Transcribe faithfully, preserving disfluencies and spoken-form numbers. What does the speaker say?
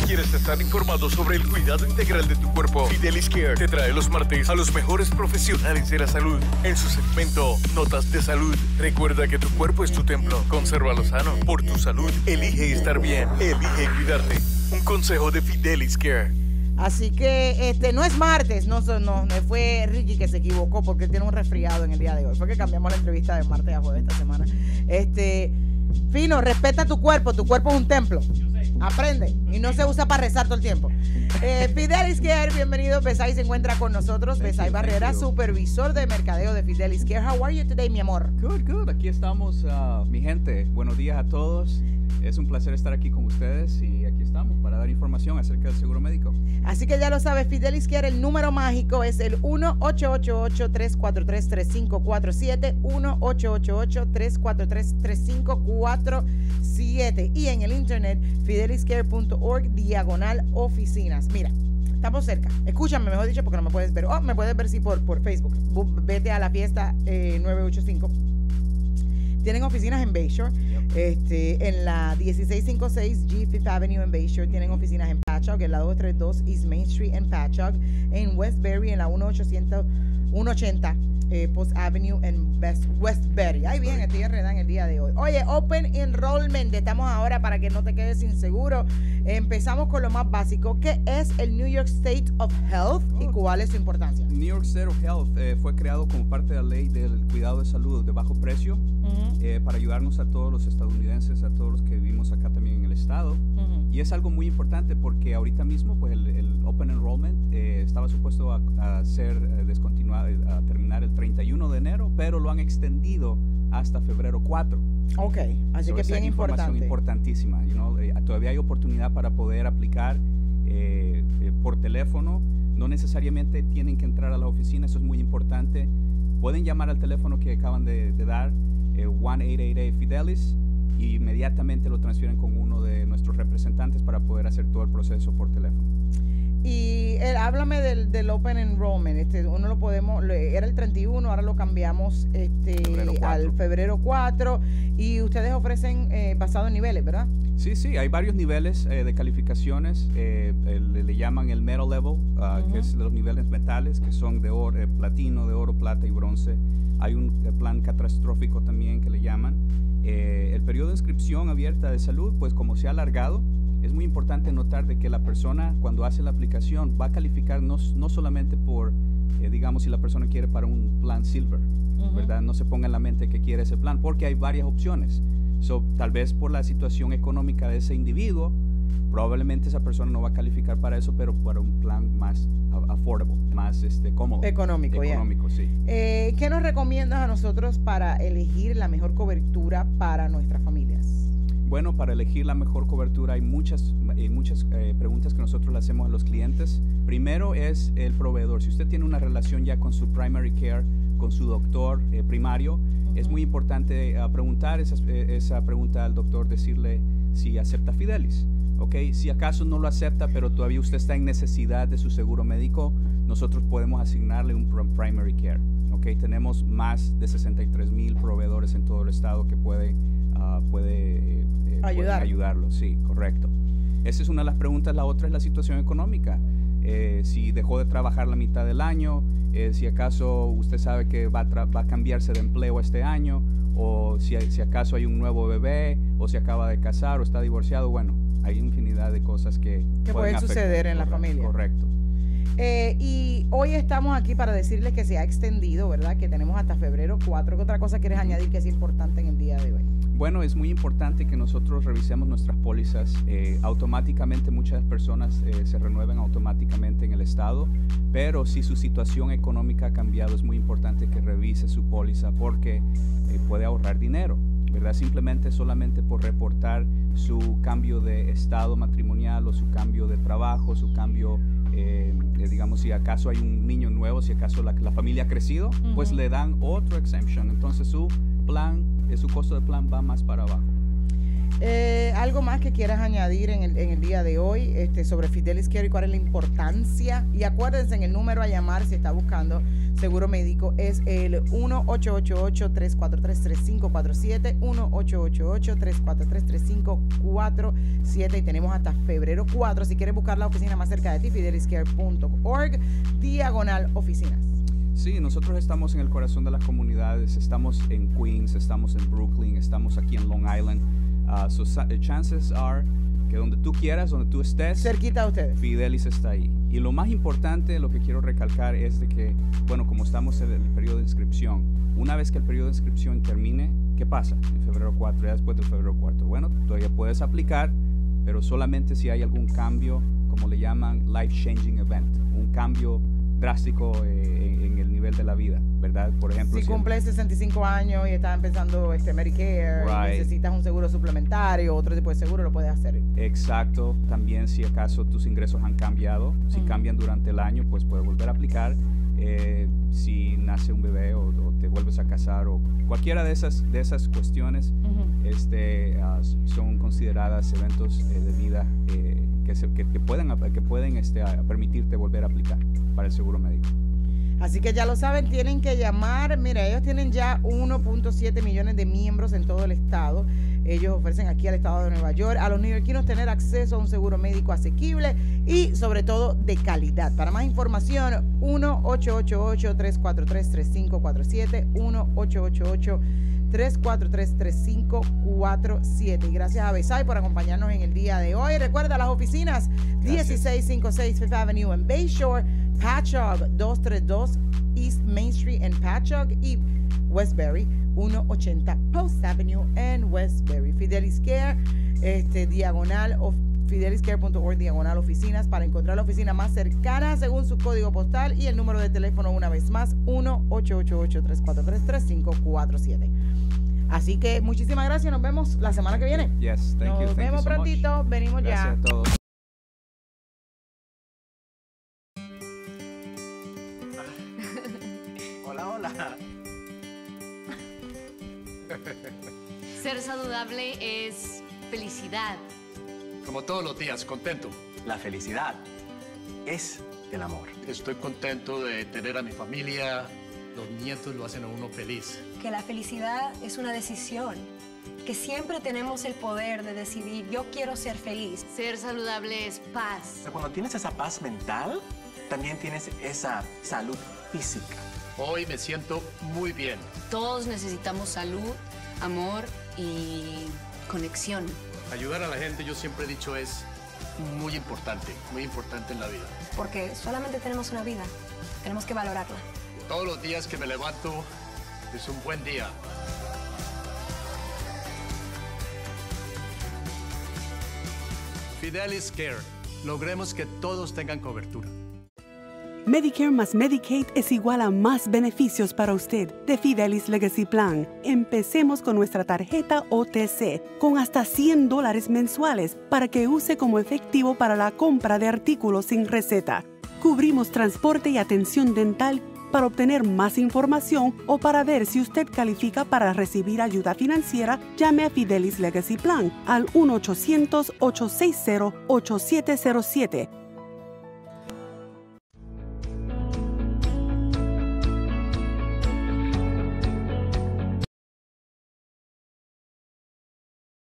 ¿Quieres estar informado sobre el cuidado integral de tu cuerpo? Fidelis Care te trae los martes a los mejores profesionales de la salud en su segmento Notas de Salud. Recuerda que tu cuerpo es tu templo. Consérvalo sano. Por tu salud, elige estar bien. Elige cuidarte. Un consejo de Fidelis Care. Así que este no es martes, no, no, no fue Ricky que se equivocó porque tiene un resfriado en el día de hoy. Fue que cambiamos la entrevista de martes a jueves esta semana. Este, Fino, respeta tu cuerpo, tu cuerpo es un templo. Aprende y no se usa para rezar todo el tiempo. Eh, Fidelis Care, bienvenido. Besay se encuentra con nosotros. Besay Barrera, supervisor de mercadeo de Fidelis Care. How are you today, mi amor? Good, good. Aquí estamos, uh, mi gente. Buenos días a todos. Es un placer estar aquí con ustedes y aquí estamos para dar información acerca del seguro médico. Así que ya lo sabes, Fidelis Care, el número mágico es el uno ocho ocho ocho, tres cuatro tres, tres cinco cuatro siete, uno ocho ocho ocho, tres cuatro tres, tres cinco cuatro siete y en el internet fideliscare punto org diagonal oficinas. Mira, estamos cerca. Escúchame, mejor dicho, porque no me puedes ver. Oh, me puedes ver sí por, por Facebook. Vete a la fiesta eh, nueve ocho cinco. Tienen oficinas en Bayshore, yep. este, en la dieciséis cincuenta y seis G Fifth Avenue en Bayshore. Tienen oficinas en Patchogue, en la doscientos treinta y dos East Main Street en Patchogue, en Westbury, en la dieciocho ochenta eh, Post Avenue en West, Westbury. Ay, bien, estoy enredada en el día de hoy. Oye, Open Enrollment, estamos ahora para que no te quedes sin seguro. Empezamos con lo más básico. ¿Qué es el New York State of Health y cuál es su importancia? New York State of Health eh, fue creado como parte de la ley del cuidado de salud de bajo precio, uh-huh. eh, para ayudarnos a todos los estadounidenses, a todos los que vivimos acá también en el estado. Uh-huh. Y es algo muy importante porque ahorita mismo pues el, el Open Enrollment eh, estaba supuesto a, a ser eh, descontinuado, a terminar el treinta y uno de enero, pero lo han extendido hasta febrero cuatro. Ok, así so, que bien información importante. importantísima. You know, eh, todavía hay oportunidad para poder aplicar eh, eh, por teléfono. No necesariamente tienen que entrar a la oficina, eso es muy importante. Pueden llamar al teléfono que acaban de, de dar, eh, uno ocho ocho ocho Fidelis, y inmediatamente lo transfieren con uno de nuestros representantes para poder hacer todo el proceso por teléfono. Y eh, háblame del, del Open Enrollment. Este, uno lo podemos, era el treinta y uno, ahora lo cambiamos este, febrero al febrero cuatro. Y ustedes ofrecen eh, basado en niveles, ¿verdad? Sí, sí, hay varios niveles eh, de calificaciones. Eh, le, le llaman el metal level, uh, uh-huh. que es los niveles metales, que son de oro, eh, platino, de oro, plata y bronce. Hay un eh, plan catastrófico también que le llaman. Eh, el periodo de inscripción abierta de salud, pues como se ha alargado, es muy importante notar de que la persona cuando hace la aplicación va a calificar no, no solamente por, eh, digamos, si la persona quiere para un plan Silver, uh-huh. ¿verdad? No se ponga en la mente que quiere ese plan, porque hay varias opciones. So, tal vez por la situación económica de ese individuo, probablemente esa persona no va a calificar para eso, pero para un plan más affordable, más este, cómodo. Económico, Económico, yeah. sí. Eh, ¿Qué nos recomiendas a nosotros para elegir la mejor cobertura para nuestras familias? Bueno, para elegir la mejor cobertura hay muchas, eh, muchas eh, preguntas que nosotros le hacemos a los clientes. Primero es el proveedor. Si usted tiene una relación ya con su primary care, con su doctor eh, primario, uh-huh. es muy importante uh, preguntar esa, eh, esa pregunta al doctor, decirle si acepta Fidelis. Okay. Si acaso no lo acepta, pero todavía usted está en necesidad de su seguro médico, nosotros podemos asignarle un primary care. Okay. Tenemos más de sesenta y tres mil proveedores en todo el estado que puede, uh, puede eh, eh, Ayudar. ayudarlo. Sí, correcto. Esa es una de las preguntas. La otra es la situación económica. Eh, si dejó de trabajar la mitad del año, eh, si acaso usted sabe que va a, va a cambiarse de empleo este año, o si, si acaso hay un nuevo bebé, o si acaba de casar o está divorciado. Bueno, hay infinidad de cosas que, que pueden afectar. suceder en Correcto, la familia. Correcto. Eh, y hoy estamos aquí para decirles que se ha extendido, ¿verdad? Que tenemos hasta febrero cuatro. ¿Qué otra cosa quieres añadir que es importante en el día de hoy? Bueno, es muy importante que nosotros revisemos nuestras pólizas. Eh, automáticamente muchas personas eh, se renuevan automáticamente en el estado, pero si su situación económica ha cambiado, es muy importante que revise su póliza porque eh, puede ahorrar dinero, ¿verdad? Simplemente solamente por reportar su cambio de estado matrimonial o su cambio de trabajo, su cambio, eh, eh, digamos, si acaso hay un niño nuevo, si acaso la, la familia ha crecido, uh-huh. pues le dan otro exemption. Entonces su plan, eh, su costo de plan va más para abajo. Eh, algo más que quieras añadir en el, en el día de hoy este, sobre Fidelis Care y cuál es la importancia. Y acuérdense, en el número a llamar si está buscando seguro médico es el uno ocho ocho ocho, tres cuatro tres, tres cinco cuatro siete, uno ocho ocho ocho, tres cuatro tres, tres cinco cuatro siete, y tenemos hasta febrero cuatro si quieres buscar la oficina más cerca de ti, fidelis care punto org, diagonal oficinas. Sí, nosotros estamos en el corazón de las comunidades, estamos en Queens, estamos en Brooklyn, estamos aquí en Long Island. Uh, so, chances are que donde tú quieras, donde tú estés, cerquita de ustedes, Fidelis está ahí. Y lo más importante, lo que quiero recalcar es de que, bueno, como estamos en el periodo de inscripción, una vez que el periodo de inscripción termine, ¿qué pasa en febrero cuatro, ya después del febrero cuatro? Bueno, todavía puedes aplicar, pero solamente si hay algún cambio, como le llaman, life-changing event, un cambio drástico eh, en el nivel de la vida, ¿verdad? Por ejemplo, si, si cumples sesenta y cinco años y estás empezando este Medicare, right, y necesitas un seguro suplementario, otro tipo de seguro, lo puedes hacer. Exacto. También si acaso tus ingresos han cambiado, si uh-huh. cambian durante el año, pues puedes volver a aplicar. Eh, si nace un bebé o, o te vuelves a casar o cualquiera de esas, de esas cuestiones uh-huh. este, uh, son consideradas eventos eh, de vida eh, que, se, que, que pueden, que pueden este, permitirte volver a aplicar para el seguro médico. Así que ya lo saben, tienen que llamar. Mira, ellos tienen ya uno punto siete millones de miembros en todo el estado. Ellos ofrecen aquí al estado de Nueva York a los neoyorquinos tener acceso a un seguro médico asequible y sobre todo de calidad. Para más información, uno ocho ocho ocho, tres cuatro tres, tres cinco cuatro siete, uno ocho ocho ocho, tres cuatro tres, tres cinco cuatro siete. Y gracias a Besai por acompañarnos en el día de hoy. Recuerda las oficinas dieciséis cincuenta y seis Fifth Avenue en Bayshore, Patchogue doscientos treinta y dos East Main Street en Patchogue y Westbury ciento ochenta Post Avenue en Westbury. Fidelis Care, este, diagonal of, fidelis care punto org, diagonal oficinas, para encontrar la oficina más cercana según su código postal y el número de teléfono una vez más, uno ocho ocho ocho, tres cuatro tres, tres cinco cuatro siete. Así que muchísimas gracias, nos vemos la semana que viene. Yes, thank nos you, thank vemos you so prontito, much. Venimos gracias ya. A todos. Hola, hola. Ser saludable es felicidad. Como todos los días, contento. La felicidad es el amor. Estoy contento de tener a mi familia. Los nietos lo hacen a uno feliz. Que la felicidad es una decisión. Que siempre tenemos el poder de decidir, yo quiero ser feliz. Ser saludable es paz. Cuando tienes esa paz mental, también tienes esa salud física. Hoy me siento muy bien. Todos necesitamos salud, amor y conexión. Ayudar a la gente, yo siempre he dicho, es muy importante, muy importante en la vida. Porque solamente tenemos una vida, tenemos que valorarla. Todos los días que me levanto es un buen día. Fidelis Care. Logremos que todos tengan cobertura. Medicare más Medicaid es igual a más beneficios para usted de Fidelis Legacy Plan. Empecemos con nuestra tarjeta O T C, con hasta cien dólares mensuales para que use como efectivo para la compra de artículos sin receta. Cubrimos transporte y atención dental. Para obtener más información o para ver si usted califica para recibir ayuda financiera, llame a Fidelis Legacy Plan al uno ochocientos, ocho seis cero, ocho siete cero siete